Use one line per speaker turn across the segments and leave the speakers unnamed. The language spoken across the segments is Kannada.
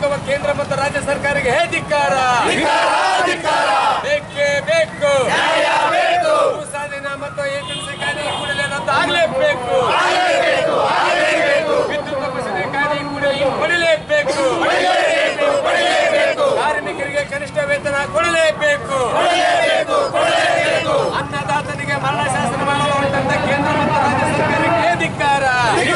ಹಾಕುವ ಕೇಂದ್ರ ಮತ್ತು ರಾಜ್ಯ ಸರ್ಕಾರಕ್ಕೆ ಧಿಕ್ಕಾರ. ಬೇಕೇ ಬೇಕು ಭೂಸ್ವಾಧೀನ ಮತ್ತು ಎಪಿಎಂಸಿ ಕಾಯ್ದೆ ಕೂಡಲೇ ರದ್ದಾಗಲೇಬೇಕು. ವಿದ್ಯುತ್ ಮಸೂದೆ ಕಾಯ್ದೆ ಕೂಡ ಕೊಡಲೇಬೇಕು. ಕಾರ್ಮಿಕರಿಗೆ ಕನಿಷ್ಠ ವೇತನ ಕೊಡಲೇಬೇಕು. ಅನ್ನದಾತನಿಗೆ ಮರಣ ಶಾಸನ ಮಾಡುವಂತ ಕೇಂದ್ರ ಮತ್ತು ರಾಜ್ಯ ಸರ್ಕಾರಕ್ಕೆ ಧಿಕ್ಕಾರ.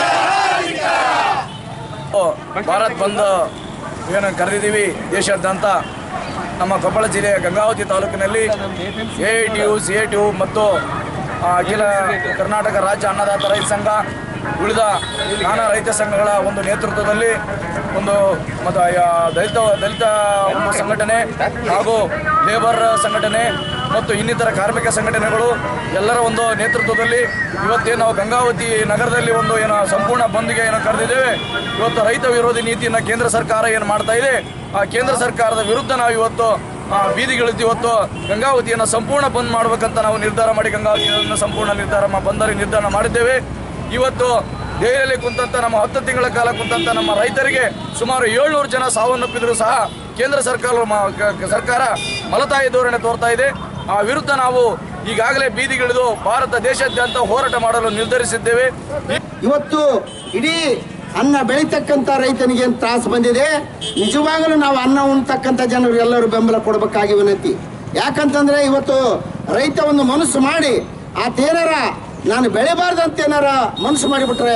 ಭಾರತ್ ಬಂದ್ ಏನು ಕರೆದಿದ್ದೀವಿ ದೇಶಾದ್ಯಂತ. ನಮ್ಮ ಕೊಪ್ಪಳ ಜಿಲ್ಲೆಯ ಗಂಗಾವತಿ ತಾಲೂಕಿನಲ್ಲಿ AITU, CITU ಮತ್ತು ಅಖಿಲ ಕರ್ನಾಟಕ ರಾಜ್ಯ ಅನ್ನದಾತ ರೈತ ಸಂಘ, ಉಳಿದ ನಾನಾ ರೈತ ಸಂಘಗಳ ಒಂದು ನೇತೃತ್ವದಲ್ಲಿ ಒಂದು ಮತ್ತು ದಲಿತ ಒಂದು ಸಂಘಟನೆ ಹಾಗೂ ಲೇಬರ್ ಸಂಘಟನೆ ಮತ್ತು ಇನ್ನಿತರ ಕಾರ್ಮಿಕ ಸಂಘಟನೆಗಳು ಎಲ್ಲರ ಒಂದು ನೇತೃತ್ವದಲ್ಲಿ ಇವತ್ತೇನು ನಾವು ಗಂಗಾವತಿ ನಗರದಲ್ಲಿ ಒಂದು ಏನು ಸಂಪೂರ್ಣ ಬಂದ್ಗೆ ಏನು ಕರೆದಿದ್ದೇವೆ. ಇವತ್ತು ರೈತ ವಿರೋಧಿ ನೀತಿಯನ್ನು ಕೇಂದ್ರ ಸರ್ಕಾರ ಏನು ಮಾಡ್ತಾ ಇದೆ, ಆ ಕೇಂದ್ರ ಸರ್ಕಾರದ ವಿರುದ್ಧ ನಾವು ಇವತ್ತು ಬೀದಿಗಿಳಿದು ಇವತ್ತು ಗಂಗಾವತಿಯನ್ನು ಸಂಪೂರ್ಣ ಬಂದ್ ಮಾಡಬೇಕಂತ ನಾವು ನಿರ್ಧಾರ ಮಾಡಿ ಗಂಗಾವತಿಯನ್ನು ಸಂಪೂರ್ಣ ನಿರ್ಧಾರ ಮಾಡಿದ್ದೇವೆ. ಇವತ್ತು ದೆಹಲಿಯಲ್ಲಿ ಕುಂತಂತ ನಮ್ಮ 10 ತಿಂಗಳ ಕಾಲ ಕುಂತಂತ ನಮ್ಮ ರೈತರಿಗೆ ಸುಮಾರು 700 ಜನ ಸಾವನ್ನಪ್ಪಿದ್ರು ಸಹ ಕೇಂದ್ರ ಸರ್ಕಾರ ಮಲತಾಯಿ ಧೋರಣೆ ತೋರ್ತಾ ಇದೆ. ಆ ವಿರುದ್ಧ ನಾವು ಈಗಾಗಲೇ ಬೀದಿಗಿಳಿದು ಭಾರತ ದೇಶಾದ್ಯಂತ ಹೋರಾಟ ಮಾಡಲು ನಿರ್ಧರಿಸಿದ್ದೇವೆ.
ಇವತ್ತು ಇಡೀ ಅನ್ನ ಬೆಳೀತಕ್ಕಂಥ ರೈತನಿಗೆ ತ್ರಾಸು ಬಂದಿದೆ. ನಿಜವಾಗಲೂ ನಾವು ಅನ್ನ ಉಣ್ತಕ್ಕಂಥ ಜನರು ಎಲ್ಲರೂ ಬೆಂಬಲ ಕೊಡಬೇಕಾಗಿ ವಿನಂತಿ. ಯಾಕಂತಂದ್ರೆ ಇವತ್ತು ರೈತ ಒಂದು ಮನಸ್ಸು ಮಾಡಿ ಆತೇನಾರ ನಾನು ಬೆಳೆಬಾರ್ದಂತ ಏನಾರ ಮನಸ್ಸು ಮಾಡಿಬಿಟ್ರೆ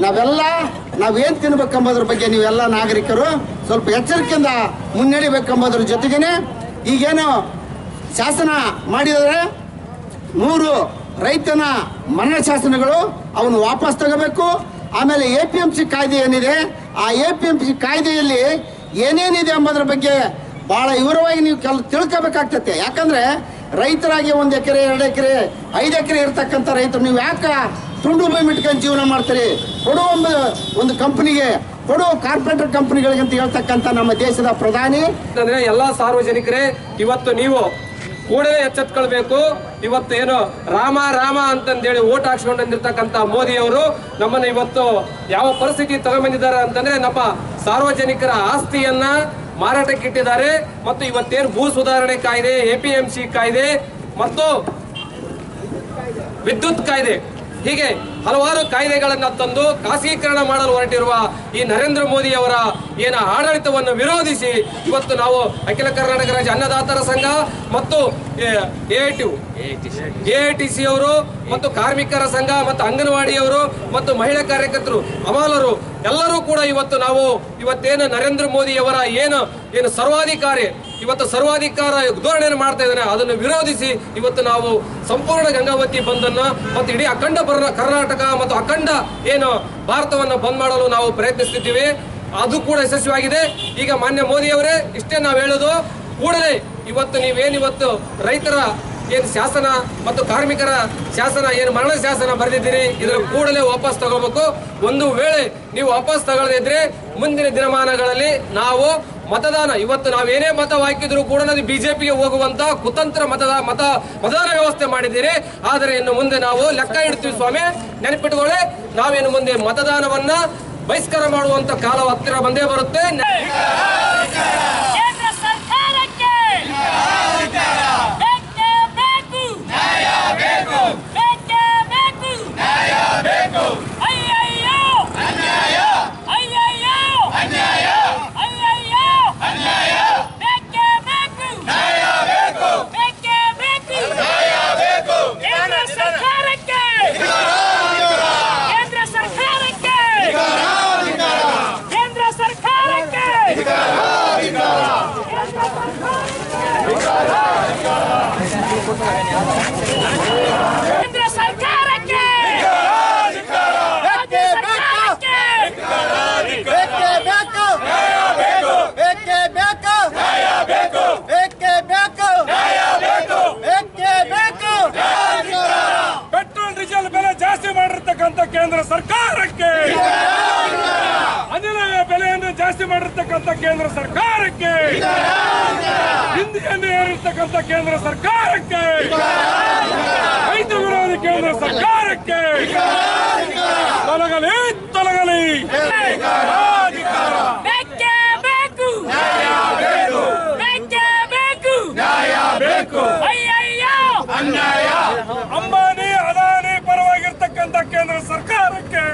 ನಾವೇನು ತಿನ್ಬೇಕೆಂಬುದ್ರ ಬಗ್ಗೆ ನೀವೆಲ್ಲ ನಾಗರಿಕರು ಸ್ವಲ್ಪ ಎಚ್ಚರಿಕೆಯಿಂದ ಮುನ್ನಡೆಯಬೇಕೆಂಬುದ್ರ ಜೊತೆಗೇನೆ ಈಗೇನು ಶಾಸನ ಮಾಡಿದರೆ 3 ರೈತನ ಮರಣ ಶಾಸನಗಳು ಅವನು ವಾಪಸ್ ತಗೋಬೇಕು. ಆಮೇಲೆ APMC ಕಾಯ್ದೆ ಏನಿದೆ, ಆ APMC ಕಾಯ್ದೆಯಲ್ಲಿ ಏನೇನಿದೆ ಎಂಬುದ್ರ ಬಗ್ಗೆ ಬಹಳ ವಿವರವಾಗಿ ನೀವು ತಿಳ್ಕೋಬೇಕಾಗ್ತದೆ. ಯಾಕಂದ್ರೆ ರೈತರಾಗಿ 1 ಎಕರೆ 2 ಎಕರೆ 5 ಎಕರೆ ಇರ್ತಕ್ಕಂಥ ರೈತರು ನೀವು ಯಾಕೆ ತುಂಡು ಭೂಮಿ ಇಟ್ಕೊಂಡು ಜೀವನ ಮಾಡ್ತೀರಿ? ಕೊಡುವ ಒಂದು ಕಂಪನಿಗೆ ಕೊಡುವ ಕಾರ್ಪೊರೇಟರ್ ಕಂಪನಿಗಳಿಗೆ ಅಂತ ಹೇಳ್ತಕ್ಕಂಥ ನಮ್ಮ ದೇಶದ ಪ್ರಧಾನಿ
ಅಂದ್ರೆ ಎಲ್ಲಾ ಸಾರ್ವಜನಿಕರೇ ಇವತ್ತು ನೀವು ಕೂಡಲೇ ಎಚ್ಚೆತ್ಕೊಳ್ಬೇಕು. ಇವತ್ತು ಏನು ರಾಮ ರಾಮ ಅಂತಂದೇಳಿ ಓಟ್ ಹಾಕ್ಸ್ಕೊಂಡಿರ್ತಕ್ಕಂಥ ಮೋದಿ ಅವರು ನಮ್ಮನ್ನ ಇವತ್ತು ಯಾವ ಪರಿಸ್ಥಿತಿ ತಗೊಂಡ್ಬಂದಿದ್ದಾರೆ ಅಂತಂದ್ರೆ ನಮ್ಮ ಸಾರ್ವಜನಿಕರ ಆಸ್ತಿಯನ್ನ ಮಾರಾಟಕ್ಕೆ ಇಟ್ಟಿದ್ದಾರೆ. ಮತ್ತು ಇವತ್ತೇನು ಭೂ ಸುಧಾರಣೆ ಕಾಯ್ದೆ, APMC ಕಾಯ್ದೆ ಮತ್ತು ವಿದ್ಯುತ್ ಕಾಯ್ದೆ, ಹೀಗೆ ಹಲವಾರು ಕಾಯ್ದೆಗಳನ್ನ ತಂದು ಖಾಸಗೀಕರಣ ಮಾಡಲು ಹೊರಟಿರುವ ಈ ನರೇಂದ್ರ ಮೋದಿ ಅವರ ಏನ ಆಡಳಿತವನ್ನು ವಿರೋಧಿಸಿ ಇವತ್ತು ನಾವು ಅಖಿಲ ಕರ್ನಾಟಕ ರಾಜ್ಯ ಅನ್ನದಾತರ ಸಂಘ ಮತ್ತು AITC ಅವರು ಮತ್ತು ಕಾರ್ಮಿಕರ ಸಂಘ ಮತ್ತು ಅಂಗನವಾಡಿಯವರು ಮತ್ತು ಮಹಿಳಾ ಕಾರ್ಯಕರ್ತರು, ಅಮಾಲರು ಎಲ್ಲರೂ ಕೂಡ ಇವತ್ತು ನಾವು ಇವತ್ತೇನು ನರೇಂದ್ರ ಮೋದಿ ಅವರ ಏನು ಸರ್ವಾಧಿಕಾರ ಧೋರಣೆಯನ್ನು ಮಾಡ್ತಾ ಇದ್ದಾನೆ ಅದನ್ನು ವಿರೋಧಿಸಿ ಇವತ್ತು ನಾವು ಸಂಪೂರ್ಣ ಗಂಗಾವತಿ ಬಂದನ್ನು ಮತ್ತು ಇಡೀ ಅಖಂಡ ಕರ್ನಾಟಕ ಮತ್ತು ಅಖಂಡ ಏನು ಭಾರತವನ್ನು ಬಂದ್ ಮಾಡಲು ನಾವು ಪ್ರಯತ್ನಿಸುತ್ತಿದ್ದೀವಿ. ಅದು ಕೂಡ ಯಶಸ್ವಿಯಾಗಿದೆ. ಈಗ ಮಾನ್ಯ ಮೋದಿ ಅವರೇ ಇಷ್ಟೇ ನಾವು ಹೇಳೋದು, ಕೂಡಲೇ ಇವತ್ತು ನೀವೇನಿವತ್ತು ರೈತರ ಏನು ಶಾಸನ ಮತ್ತು ಕಾರ್ಮಿಕರ ಶಾಸನ ಏನು ಮರಣ ಶಾಸನ ಬರೆದಿದ್ದೀರಿ ಇದರ ಕೂಡಲೇ ವಾಪಸ್ ತಗೋಬೇಕು. ಒಂದು ವೇಳೆ ನೀವು ವಾಪಸ್ ತಗೊಳ್ಳದಿದ್ರೆ ಮುಂದಿನ ದಿನಮಾನಗಳಲ್ಲಿ ನಾವು ಮತದಾನ ಇವತ್ತು ನಾವೇನೇ ಮತ ಹಾಕಿದ್ರು ಕೂಡ ನಾವು ಬಿಜೆಪಿಗೆ ಹೋಗುವಂತ ಕುತಂತ್ರ ಮತದಾನ ವ್ಯವಸ್ಥೆ ಮಾಡಿದ್ದೀರಿ. ಆದರೆ ಇನ್ನು ಮುಂದೆ ನಾವು ಲೆಕ್ಕ ಇಡ್ತೀವಿ ಸ್ವಾಮಿ, ನೆನಪಿಟ್ಟುಕೊಳ್ಳಿ. ನಾವೇನು ಮುಂದೆ ಮತದಾನವನ್ನ ಬಹಿಷ್ಕಾರ ಮಾಡುವಂತ ಕಾಲ ಹತ್ತಿರ ಬಂದೇ ಬರುತ್ತೆ.
ಪೆಟ್ರೋಲ್ ಡೀಸೆಲ್ ಬೆಲೆ ಜಾಸ್ತಿ ಮಾಡಿರ್ತಕ್ಕಂಥ ಕೇಂದ್ರ ಸರ್ಕಾರಕ್ಕೆ, ಅನಿಲ ಬೆಲೆಯನ್ನು ಜಾಸ್ತಿ ಮಾಡಿರ್ತಕ್ಕಂಥ ಕೇಂದ್ರ ಸರ್ಕಾರಕ್ಕೆ, ಹಿಂದಿಯನ್ನು ಏರಿರ್ತಕ್ಕಂಥ ಕೇಂದ್ರ ಸರ್ಕಾರಕ್ಕೆ, ರೈತ ವಿರೋಧಿ ಕೇಂದ್ರ ಸರ್ಕಾರಕ್ಕೆ ತೊಲಗಲಿ.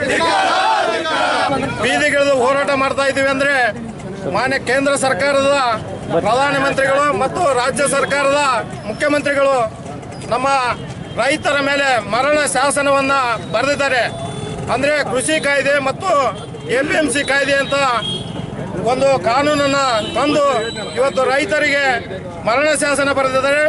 ಬೀದಿಗಿಳಿದು ಹೋರಾಟ ಮಾಡ್ತಾ ಇದ್ದೀವಿ ಅಂದ್ರೆ ಮಾನ್ಯ ಕೇಂದ್ರ ಸರ್ಕಾರದ ಪ್ರಧಾನಮಂತ್ರಿಗಳು ಮತ್ತು ರಾಜ್ಯ ಸರ್ಕಾರದ ಮುಖ್ಯಮಂತ್ರಿಗಳು ನಮ್ಮ ರೈತರ ಮೇಲೆ ಮರಣ ಶಾಸನವನ್ನ ಬರೆದಿದ್ದಾರೆ. ಅಂದ್ರೆ ಕೃಷಿ ಕಾಯ್ದೆ ಮತ್ತು APMC ಕಾಯ್ದೆ ಅಂತ ಒಂದು ಕಾನೂನನ್ನ ತಂದು ಇವತ್ತು ರೈತರಿಗೆ ಮರಣ ಶಾಸನ ಬರೆದಿದ್ದಾರೆ.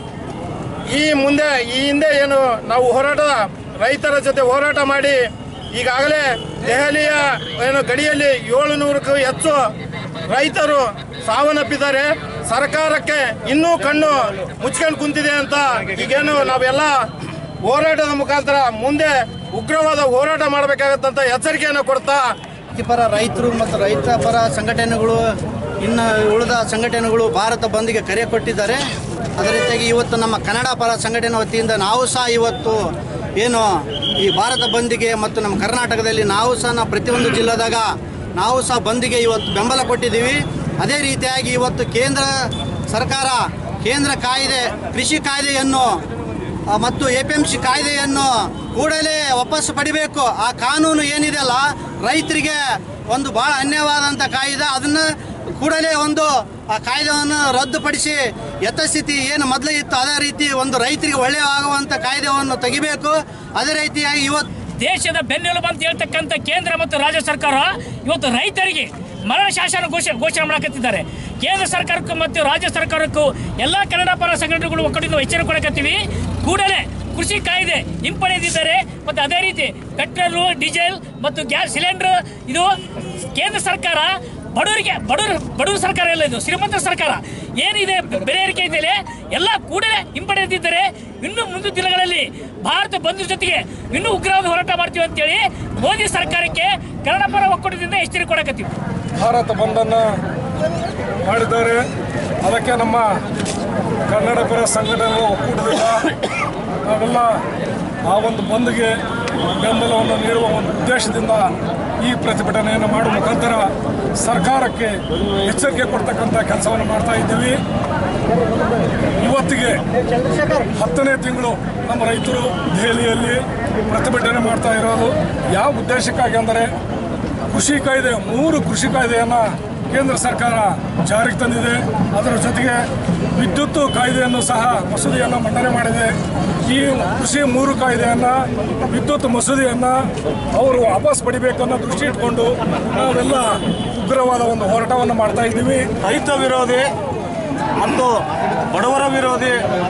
ಈ ಹಿಂದೆ ಏನು ನಾವು ರೈತರ ಜೊತೆ ಹೋರಾಟ ಮಾಡಿ ಈಗಾಗಲೇ ದೆಹಲಿಯ ಗಡಿಯಲ್ಲಿ 700ಕ್ಕೂ ಹೆಚ್ಚು ರೈತರು ಸಾವನ್ನಪ್ಪಿದ್ದಾರೆ. ಸರ್ಕಾರಕ್ಕೆ ಇನ್ನೂ ಕಣ್ಣು ಮುಚ್ಕೊಂಡು ಕುಂತಿದೆ ಅಂತ ಈಗೇನು ನಾವೆಲ್ಲ ಹೋರಾಟದ ಮುಖಾಂತರ ಮುಂದೆ ಉಗ್ರವಾದ ಹೋರಾಟ ಮಾಡಬೇಕಾಗತ್ತಂತ ಎಚ್ಚರಿಕೆಯನ್ನು ಕೊಡ್ತಾ
ಪರ ರೈತರು ಮತ್ತು ರೈತ ಪರ ಸಂಘಟನೆಗಳು ಇನ್ನು ಉಳಿದ ಸಂಘಟನೆಗಳು ಭಾರತ ಬಂದ್ಗೆ ಕರೆ ಕೊಟ್ಟಿದ್ದಾರೆ. ಅದೇ ರೀತಿಯಾಗಿ ಇವತ್ತು ನಮ್ಮ ಕನ್ನಡ ಪರ ಸಂಘಟನೆ ವತಿಯಿಂದ ನಾವು ಸಹ ಇವತ್ತು ಏನು ಈ ಭಾರತ ಬಂದ್ಗೆ ಮತ್ತು ನಮ್ಮ ಕರ್ನಾಟಕದಲ್ಲಿ ನಾವು ಸಹ ಪ್ರತಿಯೊಂದು ಜಿಲ್ಲೆದಾಗ ನಾವು ಸಹ ಬಂದ್ಗೆ ಇವತ್ತು ಬೆಂಬಲ ಕೊಟ್ಟಿದ್ದೀವಿ. ಅದೇ ರೀತಿಯಾಗಿ ಇವತ್ತು ಕೇಂದ್ರ ಸರ್ಕಾರ ಕಾಯ್ದೆ ಕೃಷಿ ಕಾಯ್ದೆಯನ್ನು ಮತ್ತು APMC ಕಾಯ್ದೆಯನ್ನು ಕೂಡಲೇ ವಾಪಸ್ ಪಡಿಬೇಕು. ಆ ಕಾನೂನು ಏನಿದೆ ಅಲ್ಲ ರೈತರಿಗೆ ಒಂದು ಭಾಳ ಅನ್ಯಾಯವಾದಂಥ ಕಾಯ್ದೆ, ಅದನ್ನು ಕೂಡಲೇ ಆ ಕಾಯ್ದೆಯನ್ನು ರದ್ದುಪಡಿಸಿ ಯಥಾಸ್ಥಿತಿ ಏನು ಮೊದಲೇ ಇತ್ತು ಅದೇ ರೀತಿ ಒಂದು ರೈತರಿಗೆ ಒಳ್ಳೆಯ ಆಗುವಂಥ ಕಾಯ್ದೆಯನ್ನು ತೆಗಿಬೇಕು. ಅದೇ ರೀತಿಯಾಗಿ ಇವತ್ತು
ದೇಶದ ಬೆನ್ನೆಲುಬು ಅಂತ ಹೇಳ್ತಕ್ಕಂಥ ಕೇಂದ್ರ ಮತ್ತು ರಾಜ್ಯ ಸರ್ಕಾರ ಇವತ್ತು ರೈತರಿಗೆ ಮರಣ ಶಾಸನ ಘೋಷಣೆ ಮಾಡಕತ್ತಿದ್ದಾರೆ. ಕೇಂದ್ರ ಸರ್ಕಾರಕ್ಕೂ ಮತ್ತು ರಾಜ್ಯ ಸರ್ಕಾರಕ್ಕೂ ಎಲ್ಲ ಕನ್ನಡ ಪರ ಸಂಘಟನೆಗಳು ಒಕ್ಕೂಟದಿಂದ ಎಚ್ಚರಿಕೆ ಕೊಡಕತ್ತೀವಿ. ಕೂಡಲೇ ಕೃಷಿ ಕಾಯ್ದೆ ಹಿಂಪಡೆದಿದ್ದಾರೆ ಮತ್ತು ಅದೇ ರೀತಿ ಪೆಟ್ರೋಲು, ಡೀಸೆಲ್ ಮತ್ತು ಗ್ಯಾಸ್ ಸಿಲಿಂಡರ್ ಇದು ಕೇಂದ್ರ ಸರ್ಕಾರ ಬಡವರ ಸರ್ಕಾರ ಎಲ್ಲ, ಇದು ಶ್ರೀಮಂತರ ಸರ್ಕಾರ ಏನಿದೆ ಬೆಲೆ ಏರಿಕೆ ಇದೆಯಲ್ಲ ಎಲ್ಲ ಕೂಡಲೇ ಹಿಂಪಡೆದಿದ್ದಾರೆ. ಇನ್ನು ಮುಂದಿನ ದಿನಗಳಲ್ಲಿ ಭಾರತ ಬಂಧು ಜೊತೆಗೆ ಇನ್ನೂ ಉಗ್ರವಾದ ಹೋರಾಟ ಮಾಡ್ತೀವಿ ಅಂತೇಳಿ ಮೋದಿ ಸರ್ಕಾರಕ್ಕೆ ಕನ್ನಡ ಪರ ಒಕ್ಕೂಟದಿಂದ ಎಚ್ಚರಿಕೆ ಕೊಡಕತ್ತೀವಿ.
ಭಾರತ ಬಂದನ್ನು ಮಾಡಿದ್ದಾರೆ. ಅದಕ್ಕೆ ನಮ್ಮ ಕನ್ನಡ ಪರ ಸಂಘಟನೆಗಳ ಒಕ್ಕೂಟದಿಂದ ನಾವೆಲ್ಲ ಆ ಒಂದು ಬಂದ್ಗೆ ಬೆಂಬಲವನ್ನು ನೀಡುವ ಒಂದು ಉದ್ದೇಶದಿಂದ ಈ ಪ್ರತಿಭಟನೆಯನ್ನು ಮಾಡುವ ಮುಖಾಂತರ ಸರ್ಕಾರಕ್ಕೆ ಎಚ್ಚರಿಕೆ ಕೊಡ್ತಕ್ಕಂಥ ಕೆಲಸವನ್ನು ಮಾಡ್ತಾ ಇದ್ದೀವಿ. ಇವತ್ತಿಗೆ 10ನೇ ತಿಂಗಳು ನಮ್ಮ ರೈತರು ದೆಹಲಿಯಲ್ಲಿ ಪ್ರತಿಭಟನೆ ಮಾಡ್ತಾ ಇರೋದು ಯಾವ ಉದ್ದೇಶಕ್ಕಾಗಿ ಅಂದರೆ ಕೃಷಿ ಕಾಯ್ದೆ 3 ಕೃಷಿ ಕಾಯ್ದೆಯನ್ನು ಕೇಂದ್ರ ಸರ್ಕಾರ ಜಾರಿಗೆ ತಂದಿದೆ. ಅದರ ಜೊತೆಗೆ ವಿದ್ಯುತ್ ಕಾಯ್ದೆಯನ್ನು ಸಹ ಮಸೂದೆಯನ್ನು ಮಂಡನೆ ಮಾಡಿದೆ. ಈ ಕೃಷಿ 3 ಕಾಯ್ದೆಯನ್ನು ವಿದ್ಯುತ್ ಮಸೂದೆಯನ್ನು ಅವರು ವಾಪಸ್ ಪಡಿಬೇಕನ್ನೋ ದೃಷ್ಟಿ ಇಟ್ಕೊಂಡು ನಾವೆಲ್ಲ ಉಗ್ರವಾದ ಒಂದು ಹೋರಾಟವನ್ನು ಮಾಡ್ತಾ ಇದ್ದೀವಿ.
ರೈತ ವಿರೋಧಿ ಮತ್ತು ಬಡವರ ವಿರೋಧಿ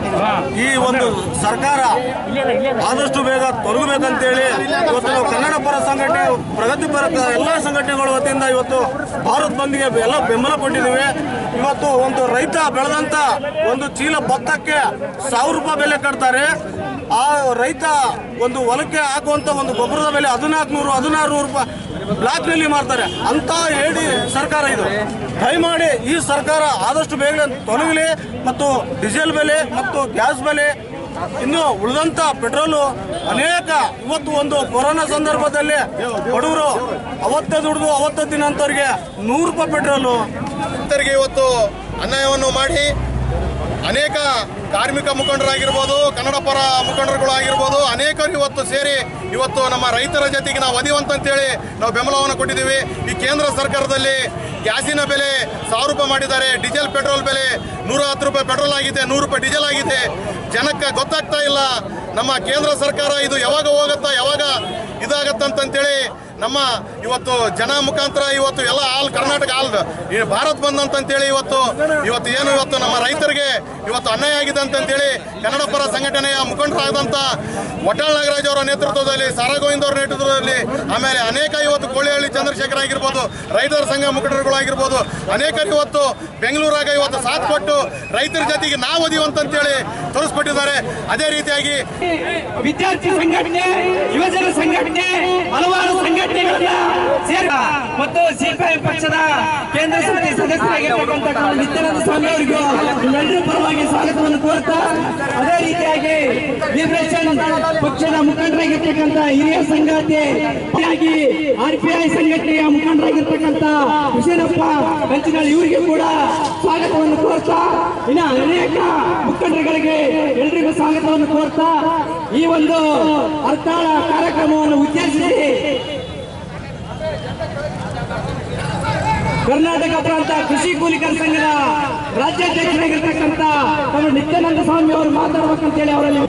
ಈ ಒಂದು ಸರ್ಕಾರ ಆದಷ್ಟು ಬೇಗ ತೊಲಗಬೇಕಂತೇಳಿ ಇವತ್ತು ನಾವು ಕನ್ನಡ ಪರ ಸಂಘಟನೆ, ಪ್ರಗತಿಪರ ಎಲ್ಲ ಸಂಘಟನೆಗಳ ವತಿಯಿಂದ ಇವತ್ತು ಭಾರತ್ ಬಂದ್ಗೆ ಎಲ್ಲ ಬೆಂಬಲ ಕೊಟ್ಟಿದ್ದೀವಿ. ಇವತ್ತು ಒಂದು ರೈತ ಬೆಳೆದಂತ ಒಂದು ಚೀಲ ಭತ್ತಕ್ಕೆ 1000 ರೂಪಾಯಿ ಬೆಲೆ ಕಟ್ತಾರೆ. ಆ ರೈತ ಒಂದು ಹೊಲಕ್ಕೆ ಹಾಕುವಂತ ಒಂದು ಗೊಬ್ಬರದ ಬೆಲೆ 1400-1600 ರೂಪಾಯಿ ಬ್ಲಾಕ್ ನಲ್ಲಿ ಮಾರ್ತಾರೆ. ಅಂತ ಹೇಳಿ ಸರ್ಕಾರ ಇದು. ದಯಮಾಡಿ ಈ ಸರ್ಕಾರ ಆದಷ್ಟು ಬೇಗ ತೊಲಗಲಿ ಮತ್ತು ಡೀಸೆಲ್ ಬೆಲೆ ಮತ್ತು ಗ್ಯಾಸ್ ಬೆಲೆ ಇನ್ನು ಉಳಿದಂತ ಪೆಟ್ರೋಲು ಅನೇಕ ಇವತ್ತು ಒಂದು ಕೊರೋನಾ ಸಂದರ್ಭದಲ್ಲಿ ಬಡವರು ಅವತ್ತೇ ದುಡಿದು ಅವತ್ತೇ ದಿನಂತವ್ರಿಗೆ 100 ರೂಪಾಯಿ ಪೆಟ್ರೋಲು ಇವತ್ತು ಅನ್ಯಾಯವನ್ನು ಮಾಡಿ ಅನೇಕ ಕಾರ್ಮಿಕ ಮುಖಂಡರಾಗಿರ್ಬೋದು, ಕನ್ನಡ ಪರ ಮುಖಂಡರುಗಳು ಆಗಿರ್ಬೋದು, ಅನೇಕರು ಇವತ್ತು ಸೇರಿ ಇವತ್ತು ನಮ್ಮ ರೈತರ ಜೊತೆಗೆ ನಾವು ಒದಿವಂತಂತೇಳಿ ನಾವು ಬೆಂಬಲವನ್ನು ಕೊಟ್ಟಿದ್ದೀವಿ. ಈ ಕೇಂದ್ರ ಸರ್ಕಾರದಲ್ಲಿ ಗ್ಯಾಸಿನ ಬೆಲೆ 1000 ರೂಪಾಯಿ ಮಾಡಿದ್ದಾರೆ. ಡೀಸೆಲ್ ಪೆಟ್ರೋಲ್ ಬೆಲೆ 110 ರೂಪಾಯಿ ಪೆಟ್ರೋಲ್ ಆಗಿದೆ, 100 ರೂಪಾಯಿ ಡೀಸೆಲ್ ಆಗಿದೆ. ಜನಕ್ಕೆ ಗೊತ್ತಾಗ್ತಾ ಇಲ್ಲ ನಮ್ಮ ಕೇಂದ್ರ ಸರ್ಕಾರ ಇದು ಯಾವಾಗ ಹೋಗುತ್ತಾ, ಯಾವಾಗ ಇದಾಗತ್ತಂತೇಳಿ ನಮ್ಮ ಇವತ್ತು ಜನ ಮುಖಾಂತರ ಇವತ್ತು ಎಲ್ಲ ಕರ್ನಾಟಕ ಭಾರತ್ ಬಂದ್ ಅಂತೇಳಿ ಇವತ್ತು ಏನು ಇವತ್ತು ನಮ್ಮ ರೈತರಿಗೆ ಇವತ್ತು ಅನ್ಯಾಯ ಆಗಿದೆ ಅಂತೇಳಿ ಕನ್ನಡ ಪರ ಸಂಘಟನೆಯ ಮುಖಂಡರಾದಂಥ ವಟಾಳ್ ನಾಗರಾಜ್ ಅವರ ನೇತೃತ್ವದಲ್ಲಿ, ಸಾರಾ ಗೋವಿಂದ್ ಅವರ ನೇತೃತ್ವದಲ್ಲಿ, ಆಮೇಲೆ ಅನೇಕ ಇವತ್ತು ಕೋಳಿಹಳ್ಳಿ ಚಂದ್ರಶೇಖರ್ ಆಗಿರ್ಬೋದು, ರೈತರ ಸಂಘ ಮುಖಂಡರುಗಳಾಗಿರ್ಬೋದು, ಅನೇಕರು ಇವತ್ತು ಬೆಂಗಳೂರಾಗ ಇವತ್ತು ಸಾಥ್ ಕೊಟ್ಟು ರೈತರ ಜೊತೆಗೆ ನಾವು ಒದಿಯುವಂತೇಳಿ ತೋರಿಸ್ಕೊಟ್ಟಿದ್ದಾರೆ. ಅದೇ ರೀತಿಯಾಗಿ
ವಿದ್ಯಾರ್ಥಿ ಸಂಘಟನೆ, ಯುವಜನ ಸಂಘಟನೆ, ಹಲವಾರು ಸಂಘಟನೆಗಳನ್ನ ಮತ್ತು ಸಿಪಿಐ ಪಕ್ಷದ ಕೇಂದ್ರ ಸಮಿತಿ ಸದಸ್ಯರಾಗಿರ್ತಕ್ಕಂಥ ನಿತ್ಯಾನಂದ ಸ್ವಾಮಿ ಅವರಿಗೂ ಎಲ್ಲರ ಪರವಾಗಿ ಸ್ವಾಗತವನ್ನು ಕೋರ್ತಾ, ಅದೇ ರೀತಿಯಾಗಿ ಲಿಬರೇಷನ್ ಪಕ್ಷದ ಮುಖಂಡರಾಗಿರ್ತಕ್ಕಂಥ ಹಿರಿಯ ಸಂಗಾತಿ RPI ಸಂಘಟನೆಯ ಮುಖಂಡರಾಗಿರ್ತಕ್ಕಂಥ ಹುಸೇನಪ್ಪ ಕಂಚಿನಾಳ್ ಇವರಿಗೆ ಕೂಡ ಸ್ವಾಗತವನ್ನು ಕೋರ್ತಾ, ಇನ್ನು ಅನೇಕ ಮುಖಂಡರುಗಳಿಗೆ ಎಲ್ರಿಗೂ ಸ್ವಾಗತವನ್ನು ಕೋರ್ತಾ ಈ ಒಂದು ಹರ್ತಾಳ ಕಾರ್ಯಕ್ರಮವನ್ನು ಉದ್ದೇಶಿಸಿ
ಕರ್ನಾಟಕ ಪ್ರಾಂತ ಕೃಷಿ ಕೂಲಿಕರ ಸಂಘದ ರಾಜ್ಯಾಧ್ಯಕ್ಷರಾಗಿರ್ತಕ್ಕಂಥ ತಮ್ಮ ನಿತ್ಯಾನಂದ ಸ್ವಾಮಿ ಅವರು ಮಾತಾಡ್ಬೇಕಂತೇಳಿ ಅವರಲ್ಲಿ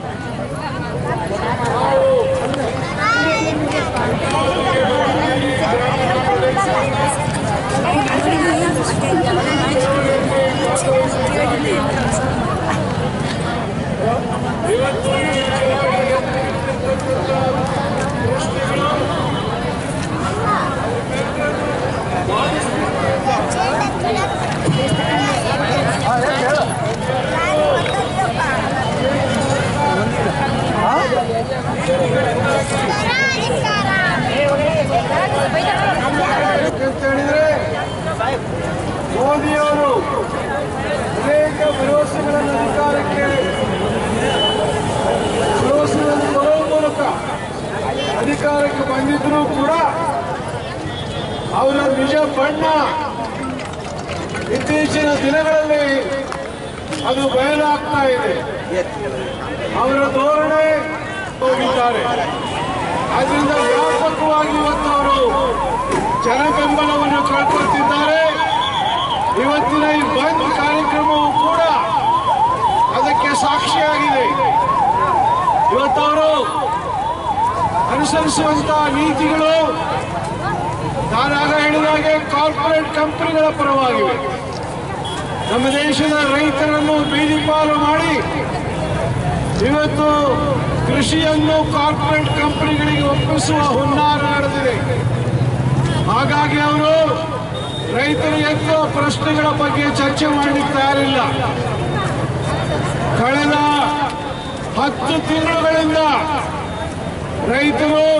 ಮೋದಿಯವರು ಅನೇಕ ಭರವಸೆಗಳನ್ನು ಅಧಿಕಾರಕ್ಕೆ ಭರವಸೆಗಳನ್ನು ಕೊಡುವ ಮೂಲಕ ಅಧಿಕಾರಕ್ಕೆ ಬಂದಿದ್ರೂ ಕೂಡ ಅವರ ನಿಜ ಬಣ್ಣ ಇತ್ತೀಚಿನ ದಿನಗಳಲ್ಲಿ ಅದು ಬಯಲಾಗ್ತಾ ಇದೆ. ಅವರ ಧೋರಣೆ ಹೋಗಿದ್ದಾರೆ. ಅದರಿಂದ ವ್ಯಾಪಕವಾಗಿ ಇವತ್ತು ಅವರು ಜನ ಬೆಂಬಲವನ್ನು ಕಳ್ಕೊಳ್ತಿದ್ದಾರೆ. ಇವತ್ತಿನ ಈ ಬಂದ್ ಕಾರ್ಯಕ್ರಮವು ಕೂಡ ಅದಕ್ಕೆ ಸಾಕ್ಷಿಯಾಗಿದೆ. ಇವತ್ತವರು ಅನುಸರಿಸುವಂತಹ ನೀತಿಗಳು ನಾನಾಗ ಹೇಳಿದಾಗೆ ಕಾರ್ಪೊರೇಟ್ ಕಂಪನಿಗಳ ಪರವಾಗಿವೆ. ನಮ್ಮ ದೇಶದ ರೈತರನ್ನು ಬೀದಿಪಾಲು ಮಾಡಿ ಇವತ್ತು ಕೃಷಿಯನ್ನು ಕಾರ್ಪೊರೇಟ್ ಕಂಪನಿಗಳಿಗೆ ಒಪ್ಪಿಸುವ ಹುನ್ನಾರ ನಡೆದಿದೆ. ಹಾಗಾಗಿ ಅವರು ರೈತರು ಎತ್ತುವ ಪ್ರಶ್ನೆಗಳ ಬಗ್ಗೆ ಚರ್ಚೆ ಮಾಡಲಿಕ್ಕೆ ತಯಾರಿಲ್ಲ. ಕಳೆದ 10 ತಿಂಗಳುಗಳಿಂದ ರೈತರು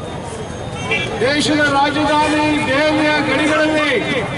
ದೇಶದ ರಾಜಧಾನಿ ದೆಹಲಿಯ ಗಡಿಗಳಲ್ಲಿ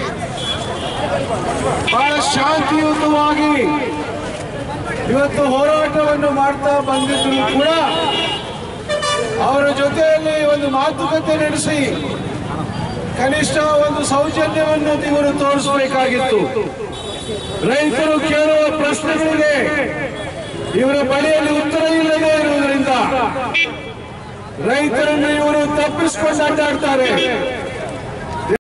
ಬಹಳ ಶಾಂತಿಯುತವಾಗಿ ಇವತ್ತು ಹೋರಾಟವನ್ನು ಮಾಡ್ತಾ ಬಂದಿದ್ರು ಕೂಡ ಅವರ ಜೊತೆಯಲ್ಲಿ ಒಂದು ಮಾತುಕತೆ ನಡೆಸಿ ಕನಿಷ್ಠ ಒಂದು ಸೌಜನ್ಯವನ್ನು ಇವರು ತೋರಿಸಬೇಕಾಗಿತ್ತು. ರೈತರು ಕೇಳುವ ಪ್ರಶ್ನೆಗಳಿಗೆ ಇವರ ಬಳಿಯಲ್ಲಿ ಉತ್ತರ ಇಲ್ಲದೆ ಇರುವುದರಿಂದ ರೈತರನ್ನು ಇವರು ತಪ್ಪಿಸಿಕೊಂಡು ಅಡ್ಡಾಡ್ತಾರೆ.